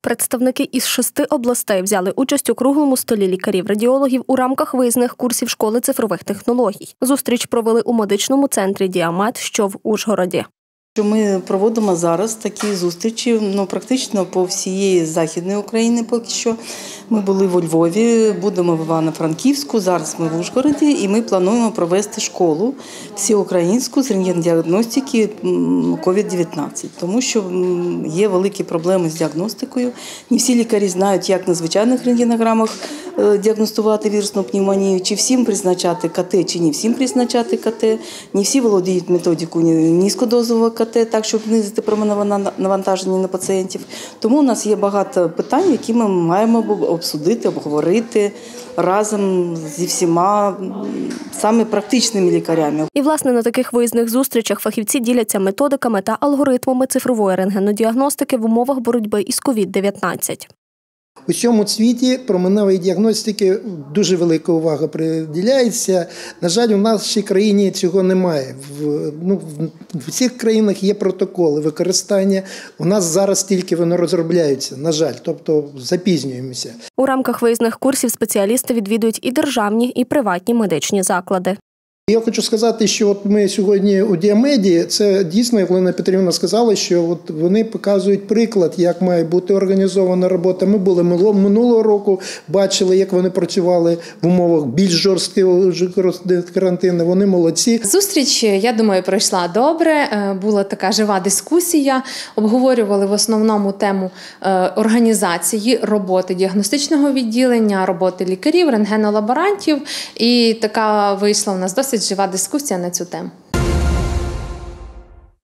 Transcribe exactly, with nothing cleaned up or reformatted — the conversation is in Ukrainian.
Представники із шести областей взяли участь у круглому столі лікарів-радіологів у рамках виїзних курсів школи цифрових технологій. Зустріч провели у медичному центрі «Діамет», що в Ужгороді. Ми проводимо зараз такі зустрічі ну, практично по всієї Західної України поки що. Ми були у Львові, будемо в Івано-Франківську, зараз ми в Ужгороді і ми плануємо провести школу всеукраїнську з рентген-діагностики ковід дев'ятнадцять, тому що є великі проблеми з діагностикою. Не всі лікарі знають, як на звичайних рентгенограмах діагностувати вірусну пневмонію, чи всім призначати КТ, чи не всім призначати КТ. Не всі володіють методикою низькодозового КТ, так, щоб знизити променеве навантаження на пацієнтів. Тому у нас є багато питань, які ми маємо обсудити, обговорити разом зі всіма саме практичними лікарями. І, власне, на таких виїзних зустрічах фахівці діляться методиками та алгоритмами цифрової рентгенодіагностики в умовах боротьби із ковід дев'ятнадцять. У цьому світі променевої діагностики дуже велика увага приділяється. На жаль, у нашій країні цього немає. В, ну, в всіх країнах є протоколи використання. У нас зараз тільки вони розробляються, на жаль, тобто запізнюємося. У рамках виїзних курсів спеціалісти відвідують і державні, і приватні медичні заклади. Я хочу сказати, що от ми сьогодні у Діамеді, це дійсно, як Олена Петрівна сказала, що от вони показують приклад, як має бути організована робота. Ми були минулого року, бачили, як вони працювали в умовах більш жорсткого карантину. Вони молодці. Зустріч, я думаю, пройшла добре. Була така жива дискусія. Обговорювали в основному тему організації роботи діагностичного відділення, роботи лікарів, рентгенолаборантів. І така вийшла у нас досить жива дискусія на цю тему.